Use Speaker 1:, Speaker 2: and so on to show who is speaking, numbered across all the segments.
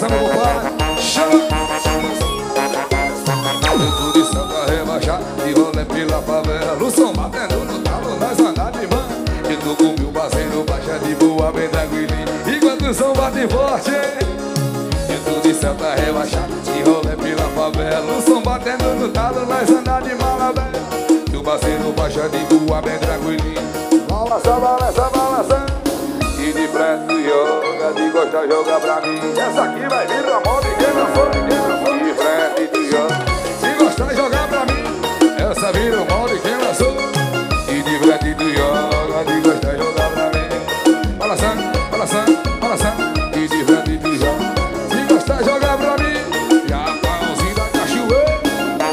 Speaker 1: Atenção, meu compadre. Chama. Dentro de Santa rebaixar e rolê pela favela. O som batendo no talo, nós andar de mão. Eu tô com meu parceiro, baixa de boa, bem tranquilinho. Enquanto o som bate forte, dentro de Santa rebaixar e rolê pela favela. O som batendo no talo, nós andar de mala velha. Meu parceiro, baixa de boa, bem tranquilinho. Balança, balança, balança. E de frente yoga, de gostar joga pra mim. Essa aqui vai vir na moda e quem não for, ninguém não for. De frente do yoga, de gostar jogar pra mim. Essa vira o moda e quem lançou. E de frente do yoga, de gostar jogar pra mim. Balançando, balançando, balançando. E de frente do yoga, de gostar jogar pra mim. E a pãozinha da cachoeira.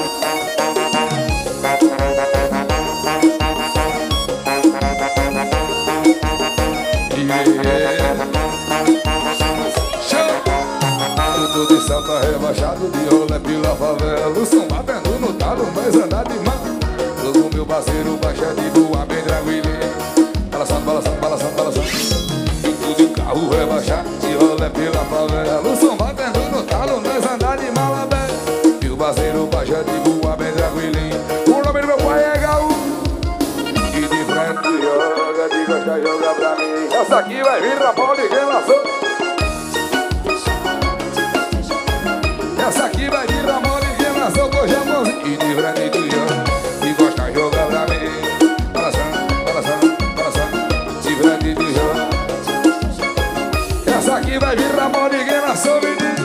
Speaker 1: Tudo de Santa rebaixado, de rolê pela favela. O som batendo no talo, nós andar de mão. Tô com meu parceiro, baixa de boa, bem tranquilinho. Balançando, balançando, balançando, balançando. Tudo de carro rebaixado, de rolê pela favela. O som batendo no talo, nós andar de mala velha. Meu parceiro, baixa de boa, bem tranquilinho. O nome do meu pai é Gaú. E de frente joga, de gostar joga pra mim. Essa aqui vai vir na bola de quem lançou. Essa aqui vai vir na moda e quem lançou com jamãozinho. E de frente do jogo, e gosta de jogar pra mim. Balançando, balançando, balançando. De frente do jogo. Essa aqui vai vir na moda e quem lançou, menino.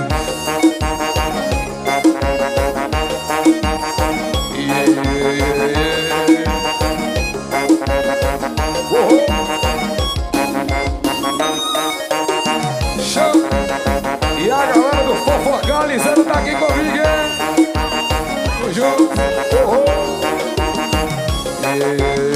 Speaker 1: Show! E a galera do Fofocalizando tá aqui comigo, hein? O jogo,